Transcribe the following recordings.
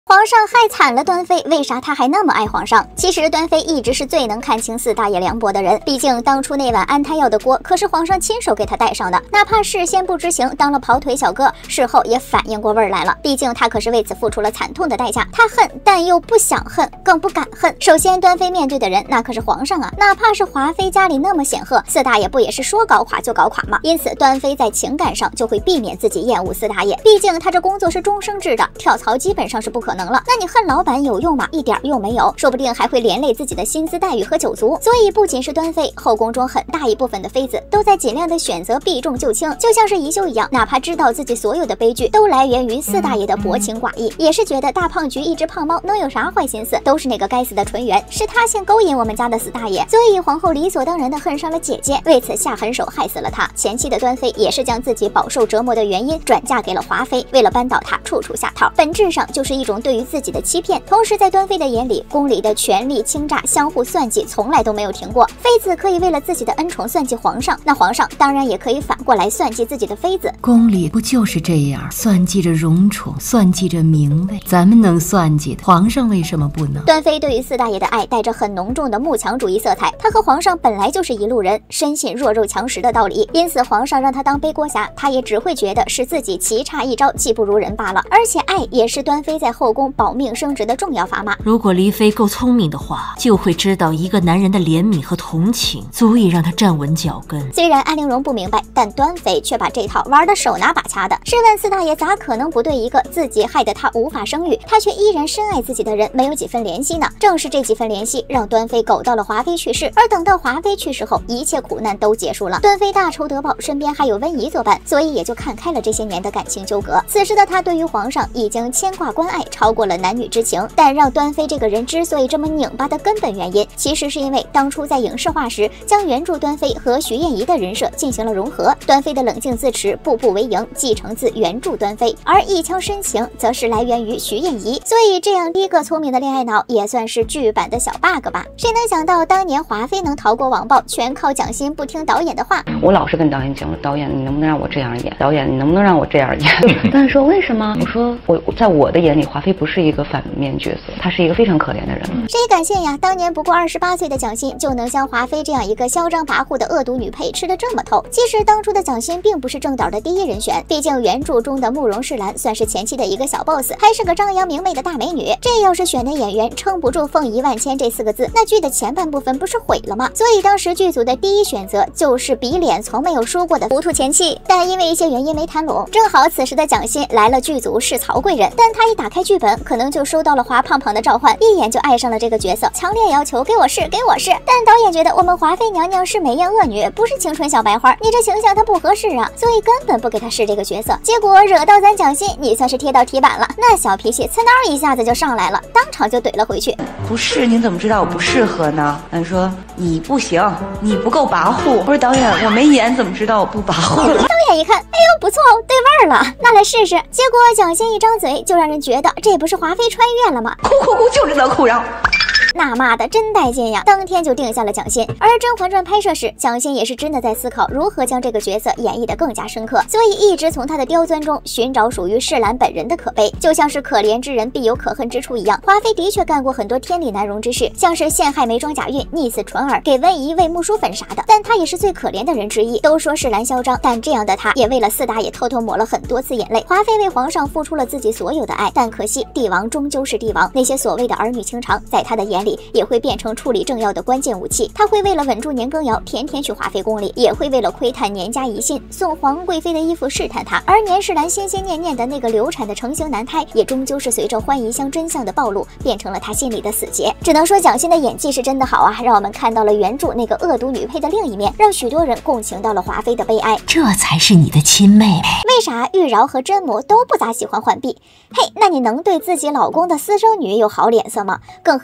皇上害惨了端妃，为啥他还那么爱皇上？其实端妃一直是最能看清四大爷凉薄的人，毕竟当初那碗安胎药的锅可是皇上亲手给他带上的，哪怕事先不知情，当了跑腿小哥，事后也反应过味儿来了。毕竟他可是为此付出了惨痛的代价。他恨，但又不想恨，更不敢恨。首先，端妃面对的人那可是皇上啊，哪怕是华妃家里那么显赫，四大爷不也是说搞垮就搞垮吗？因此，端妃在情感上就会避免自己厌恶四大爷，毕竟他这工作是终生制的，跳槽基本上是不可能了。那你恨老板有用吗？一点用没有，说不定还会连累自己的薪资待遇和酒足。所以不仅是端妃，后宫中很大一部分的妃子都在尽量的选择避重就轻，就像是宜修一样，哪怕知道自己所有的悲剧都来源于四大爷的薄情寡义，也是觉得大胖菊一只胖猫能有啥坏心思，都是那个该死的纯元，是他先勾引我们家的四大爷，所以皇后理所当然的恨上了姐姐，为此下狠手害死了他。前期的端妃也是将自己饱受折磨的原因转嫁给了华妃，为了扳倒他处处下套，本质上就是一种对于自己的欺骗。同时在端妃的眼里，宫里的权力倾轧相互算计从来都没有停过，妃子可以为了自己的恩宠算计皇上，那皇上当然也可以反过来算计自己的妃子。 宫里不就是这样，算计着荣宠，算计着名位，咱们能算计的，皇上为什么不能？ 端妃对于四大爷的爱带着很浓重的慕强主义色彩，她和皇上本来就是一路人，深信弱肉强食的道理，因此皇上让她当背锅侠，她也只会觉得是自己棋差一招，技不如人罢了。而且爱也是端妃在后宫保命升职的重要砝码。 如果黎妃够聪明的话，就会知道一个男人的怜悯和同情足以让他站稳脚跟。 虽然安陵容不明白，但端妃却把这套玩得手拿把掐的。试问四大爷咋可能不对一个自己害得他无法生育，他却依然深爱自己的人没有几分怜惜呢？正是这几分怜惜，让端妃苟到了华妃去世。而等到华妃去世后，一切苦难都结束了。端妃大仇得报，身边还有温宜作伴，所以也就看开了这些年的感情纠葛。此时的他对于皇上已经牵挂关爱超过了男女之情。但让端妃这个人之所以这么拧巴的根本原因，其实是因为当初在影视化时，将原著端妃和徐燕仪的人设进行了融合。端妃的冷静自持、步步为营，继承自原著端妃，而一腔深情则是来源于徐燕仪。所以这样第一个聪明的恋爱脑，也算是剧版的小 bug 吧。谁能想到当年华妃能逃过网暴，全靠蒋欣不听导演的话。 我老是跟导演讲，导演你能不能让我这样演？导演你能不能让我这样演？导演说为什么？我说我在我的眼里，华妃不是一个反面角色，她是一个非常可怜的人。 谁敢信呀？当年不过28岁的蒋欣就能将华妃这样一个嚣张跋扈的恶毒女配吃得这么透。其实当初的蒋欣并不是正导的第一人选，毕竟原著中的慕容世兰算是前期的一个小 boss， 还是个张扬明媚的大美女。这要是选的演员撑不住凤仪万千这4个字，那剧的前半部分不是毁了吗？所以当时剧组的第一选择就是比脸从没有输过的糊涂前妻，但因为一些原因没谈拢。正好此时的蒋欣来了剧组是曹贵人，但她一打开剧本，可能就收到了华胖胖的召唤，一眼就爱上了这个角色，强烈要求给我试，给我试。但导演觉得我们华妃娘娘是美艳恶女，不是青春小白花，你这形象她不合适啊，所以根本不给她试这个角色。结果惹到咱蒋欣，你算是贴到铁板了，那小脾气呲嗷一下子就上来了，当场就怼了回去。 不是，你怎么知道我不适合呢？俺说你不行，你不够跋扈。我说导演，我没演，怎么知道我不跋扈？ 导演一看，哎呦不错，对味儿了，那来试试。结果蒋欣一张嘴就让人觉得这不是华妃穿越了吗？ 哭哭哭，就知道哭嚷。 那骂的真带劲呀！当天就定下了蒋欣。而《甄嬛传》拍摄时，蒋欣也是真的在思考如何将这个角色演绎得更加深刻，所以一直从她的刁钻中寻找属于世兰本人的可悲。就像是可怜之人必有可恨之处一样，华妃的确干过很多天理难容之事，像是陷害眉庄贾孕、溺死纯儿、给温宜喂木薯粉啥的。但她也是最可怜的人之一。都说世兰嚣张，但这样的她也为了四大爷偷偷抹了很多次眼泪。华妃为皇上付出了自己所有的爱，但可惜帝王终究是帝王，那些所谓的儿女情长，在她的眼里也会变成处理政要的关键武器。他会为了稳住年羹尧，天天去华妃宫里，也会为了窥探年家遗信，送皇贵妃的衣服试探她。而年世兰心心念念的那个流产的成型男胎，也终究是随着欢宜香真相的暴露，变成了他心里的死结。只能说蒋欣的演技是真的好啊，让我们看到了原著那个恶毒女配的另一面，让许多人共情到了华妃的悲哀。 这才是你的亲妹妹。 为啥玉娆和真母都不咋喜欢浣碧？嘿，那你能对自己老公的私生女有好脸色吗？更何况这个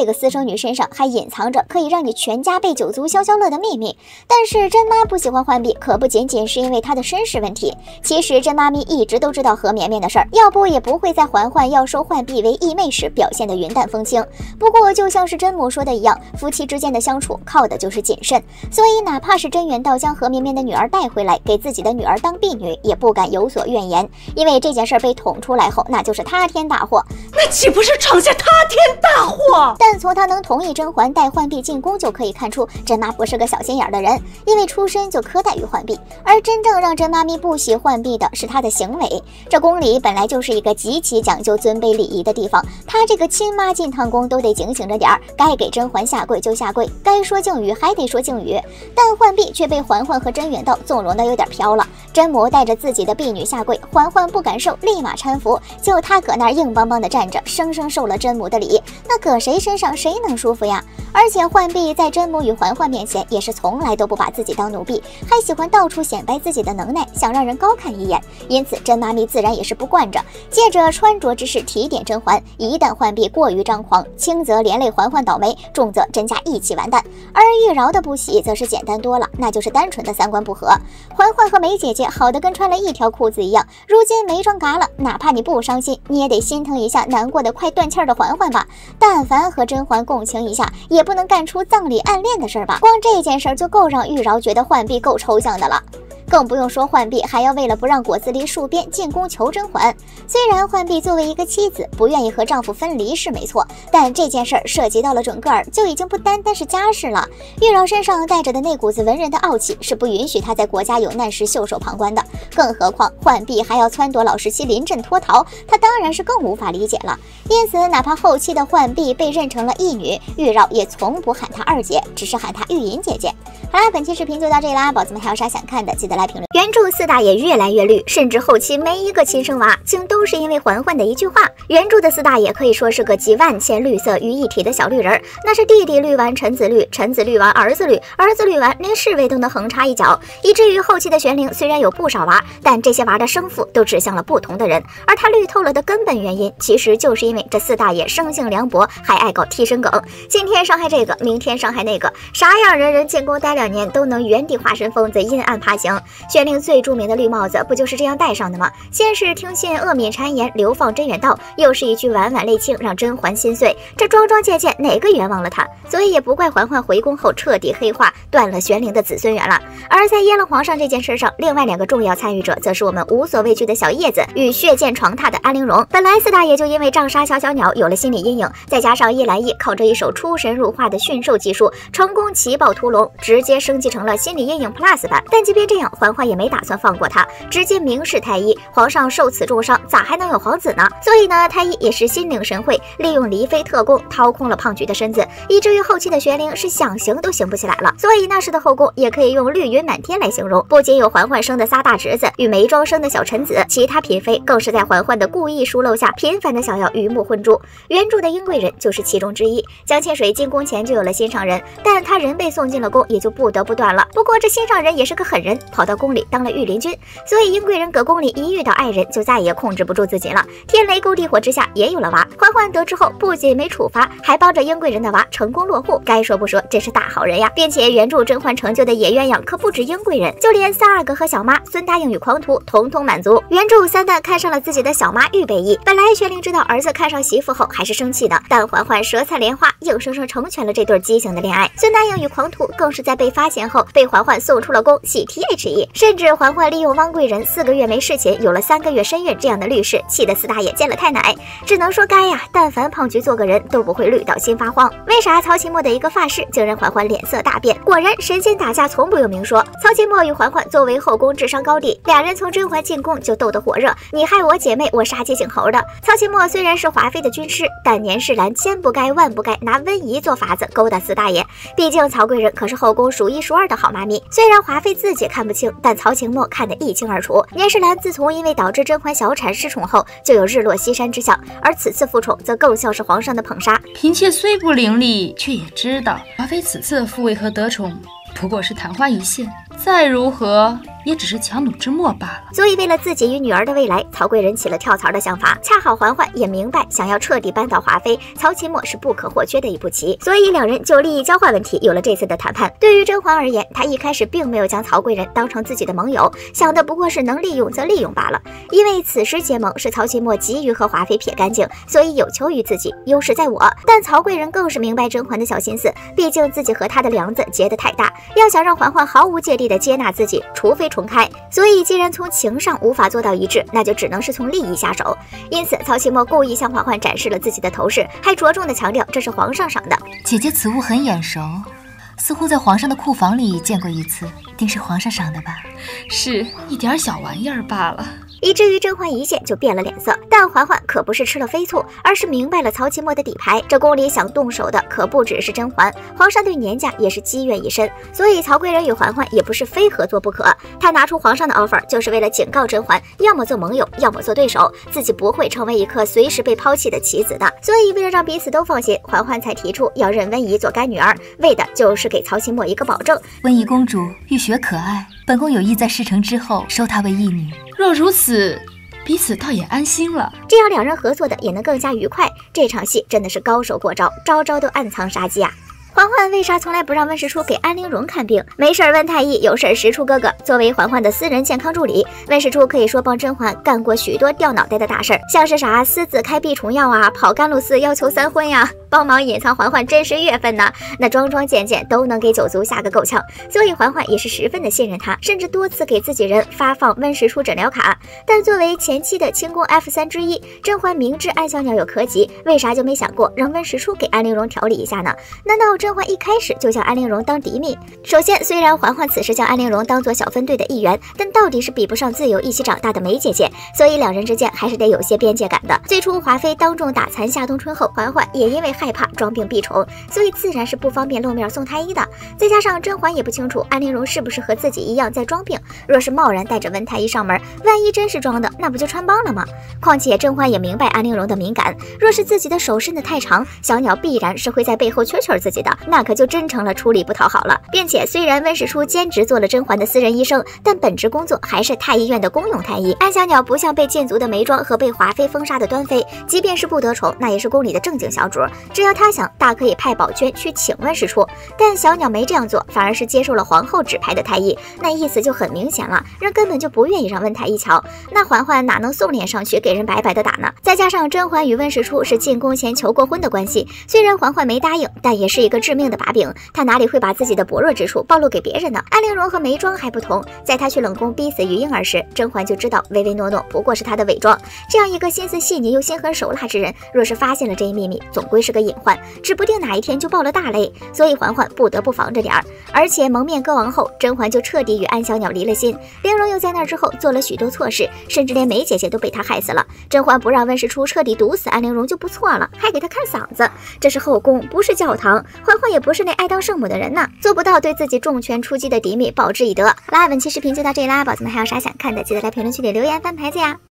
这个私生女身上还隐藏着可以让你全家备酒足消消乐的秘密。但是甄妈不喜欢浣碧，可不仅仅是因为她的身世问题。其实甄妈咪一直都知道何绵绵的事儿，要不也不会在嬛嬛要收浣碧为义妹时表现得云淡风轻。不过就像是甄母说的一样，夫妻之间的相处靠的就是谨慎，所以哪怕是甄远道将何绵绵的女儿带回来，给自己的女儿当婢女，也不敢有所怨言，因为这件事被捅出来后，那就是塌天大祸。 那岂不是闯下塌天大祸？ 但从她能同意甄嬛带浣碧进宫就可以看出，甄妈不是个小心眼的人，因为出身就苛待于浣碧。而真正让甄妈咪不喜浣碧的是她的行为。这宫里本来就是一个极其讲究尊卑礼仪的地方，她这个亲妈进趟宫都得警醒着点儿，该给甄嬛下跪就下跪，该说敬语还得说敬语。但浣碧却被嬛嬛和甄远道纵容的有点飘了。甄母带着自己的婢女下跪，嬛嬛不敢受，立马搀扶，就她搁那儿硬邦邦的站着，生生受了甄母的礼，那搁谁身上谁能舒服呀？而且浣碧在甄母与嬛嬛面前也是从来都不把自己当奴婢，还喜欢到处显摆自己的能耐，想让人高看一眼。因此甄妈咪自然也是不惯着，借着穿着之事提点甄嬛，一旦浣碧过于张狂，轻则连累嬛嬛倒霉，重则甄家一起完蛋。而玉娆的不喜则是简单多了，那就是单纯的三观不合。嬛嬛和梅姐姐好的跟穿了一条裤子一样，如今没装嘎了，哪怕你不伤心，你也得心疼一下难过的快断气儿的嬛嬛吧。但凡和甄嬛共情一下，也不能干出葬礼暗恋的事儿吧？光这件事儿就够让玉娆觉得浣碧够抽象的了。更不用说浣碧还要为了不让果子狸戍边进宫求甄嬛。虽然浣碧作为一个妻子不愿意和丈夫分离是没错，但这件事儿涉及到了整个儿就已经不单单是家事了。玉娆身上带着的那股子文人的傲气是不允许她在国家有难时袖手旁观的，更何况浣碧还要撺掇老17临阵脱逃，她当然是更无法理解了。因此哪怕后期的浣碧被认成了义女，玉娆也从不喊她二姐，只是喊她玉莹姐姐。好啦，本期视频就到这里啦，宝子们还有啥想看的记得来评论。原著四大爷越来越绿，甚至后期没一个亲生娃，竟都是因为嬛嬛的一句话。原著的四大爷可以说是个集万千绿色于一体的小绿人，那是弟弟绿完臣子绿，臣子绿完儿子绿，儿子绿完连侍卫都能横插一脚，以至于后期的玄灵虽然有不少娃，但这些娃的生父都指向了不同的人。而他绿透了的根本原因，其实就是因为这四大爷生性凉薄，还爱搞替身梗，今天伤害这个，明天伤害那个，啥样人人进宫待2年都能原地化身疯子，阴暗爬行。玄灵最著名的绿帽子不就是这样戴上的吗？先是听信恶敏谗言流放甄远道，又是一句婉婉泪倾让甄嬛心碎，这桩桩件件哪个冤枉了他？所以也不怪嬛嬛回宫后彻底黑化，断了玄灵的子孙缘了。而在阉了皇上这件事上，另外2个重要参与者则是我们无所畏惧的小叶子与血溅床榻的安陵容。本来四大爷就因为杖杀小小鸟有了心理阴影，再加上叶澜依靠着一手出神入化的驯兽技术，成功骑豹屠龙，直接升级成了心理阴影 Plus 版。但即便这样，嬛嬛也没打算放过他，直接明示太医，皇上受此重伤，咋还能有皇子呢？所以呢，太医也是心领神会，利用黎妃特工掏空了胖菊的身子，以至于后期的玄灵是想行都行不起来了。所以那时的后宫也可以用绿云满天来形容，不仅有嬛嬛生的仨大侄子与眉庄生的小臣子，其他嫔妃更是在嬛嬛的故意疏漏下，频繁的想要鱼目混珠。原著的英贵人就是其中之一。江清水进宫前就有了心上人，但他人被送进了宫，也就不得不断了。不过这心上人也是个狠人，跑到宫里当了御林军，所以英贵人搁宫里一遇到爱人，就再也控制不住自己了，天雷勾地火之下也有了娃。嬛嬛得知后，不仅没处罚，还帮着英贵人的娃成功落户。该说不说，真是大好人呀！并且原著甄嬛成就的野鸳鸯可不止英贵人，就连三阿哥和小妈孙答应与狂徒统统满足。原著三旦看上了自己的小妈玉北义，本来玄灵知道儿子看上媳妇后还是生气的，但嬛嬛舌灿莲花，硬生生成全了这对畸形的恋爱。孙答应与狂徒更是在被发现后，被嬛嬛送出了宫洗 THE， 甚至嬛嬛利用汪贵人4个月没侍寝，有了3个月身孕这样的律师，气得四大爷见了太奶。只能说该呀，但凡胖菊做个人都不会绿到心发慌。为啥曹琴墨的一个发饰竟让嬛嬛脸色大变？果然神仙打架从不用明说。曹琴墨与嬛嬛作为后宫智商高地，俩人从甄嬛进宫就斗得火热，你害我姐妹，我杀鸡儆猴的。曹琴墨虽然是华妃的军师，但年世兰千不该万不该拿温宜做法子勾搭四大爷。毕竟曹贵人可是后宫数1数2的好妈咪，虽然华妃自己看不清，但曹琴墨看得一清二楚。年世兰自从因为导致甄嬛小产失宠后，就有日落西山之象，而此次复宠则更像是皇上的捧杀。 嫔妾虽不伶俐，却也知道华妃此次的复位和得宠不过是昙花一现，再如何也只是强弩之末罢了。 所以为了自己与女儿的未来，曹贵人起了跳槽的想法。恰好嬛嬛也明白，想要彻底扳倒华妃，曹琴墨是不可或缺的一步棋，所以两人就利益交换问题有了这次的谈判。对于甄嬛而言，她一开始并没有将曹贵人当成自己的盟友，想的不过是能利用则利用罢了。因为此时结盟是曹琴墨急于和华妃撇干净，所以有求于自己，优势在我。但曹贵人更是明白甄嬛的小心思，毕竟自己和她的梁子结得太大，要想让嬛嬛毫无芥蒂地接纳自己，除非重开。所以既然从情上无法做到一致，那就只能是从利益下手。因此曹琴墨故意向嬛嬛展示了自己的头饰，还着重地强调这是皇上赏的。 姐姐此物很眼熟，似乎在皇上的库房里见过一次，定是皇上赏的吧？ 是一点小玩意儿罢了。 以至于甄嬛一见就变了脸色，但嬛嬛可不是吃了飞醋，而是明白了曹琴墨的底牌。这宫里想动手的可不只是甄嬛，皇上对年家也是积怨已深，所以曹贵人与嬛嬛也不是非合作不可。他拿出皇上的 offer， 就是为了警告甄嬛，要么做盟友，要么做对手，自己不会成为一颗随时被抛弃的棋子的。所以为了让彼此都放心，嬛嬛才提出要认温宜做干女儿，为的就是给曹琴墨一个保证。 温宜公主玉雪可爱，本宫有意在事成之后收她为义女。 若如此，彼此倒也安心了。 这样两人合作的也能更加愉快。这场戏真的是高手过招，招招都暗藏杀机啊！嬛嬛为啥从来不让温实初给安陵容看病？没事问太医，有事实初哥哥作为嬛嬛的私人健康助理，温实初可以说帮甄嬛干过许多掉脑袋的大事儿，像是啥私自开避虫药啊，跑甘露寺要求3婚呀，帮忙隐藏嬛嬛真实月份呢，那桩桩件件都能给九族下个够呛。所以嬛嬛也是十分的信任他，甚至多次给自己人发放温实初诊疗卡。但作为前期的清宫 F3之一，甄嬛明知安小鸟有咳疾，为啥就没想过让温实初给安陵容调理一下呢？难道甄嬛一开始就将安陵容当嫡蜜？首先，虽然嬛嬛此时将安陵容当作小分队的一员，但到底是比不上自由一起长大的梅姐姐，所以两人之间还是得有些边界感的。最初华妃当众打残夏冬春后，嬛嬛也因为害怕装病避虫，所以自然是不方便露面送太医的。再加上甄嬛也不清楚安陵容是不是和自己一样在装病，若是贸然带着温太医上门，万一真是装的，那不就穿帮了吗？况且甄嬛也明白安陵容的敏感，若是自己的手伸得太长，小鸟必然是会在背后蛐蛐自己的，那可就真成了出力不讨好了。并且虽然温实初兼职做了甄嬛的私人医生，但本职工作还是太医院的公用太医。安小鸟不像被禁足的眉庄和被华妃封杀的端妃，即便是不得宠，那也是宫里的正经小主，只要他想，大可以派宝娟去请温实初。但小鸟没这样做，反而是接受了皇后指派的太医，那意思就很明显了，人根本就不愿意让温太医瞧。那嬛嬛哪能送脸上去给人白白的打呢？再加上甄嬛与温实初是进宫前求过婚的关系，虽然嬛嬛没答应，但也是一个致命的把柄，她哪里会把自己的薄弱之处暴露给别人呢？安陵容和眉庄还不同，在她去冷宫逼死于婴儿时，甄嬛就知道唯唯诺诺不过是她的伪装。这样一个心思细腻又心狠手辣之人，若是发现了这一秘密，总归是个隐患，指不定哪一天就爆了大雷。所以嬛嬛不得不防着点儿。而且蒙面歌王后，甄嬛就彻底与安小鸟离了心。玲珑又在那之后做了许多错事，甚至连梅姐姐都被她害死了。甄嬛不让温实初彻底毒死安陵容就不错了，还给她看嗓子。这是后宫，不是教堂。嬛嬛也不是那爱当圣母的人呢，做不到对自己重拳出击的嫡蜜报之以德。本期视频就到这里啦，宝子们还有啥想看的，记得来评论区里留言翻牌子呀。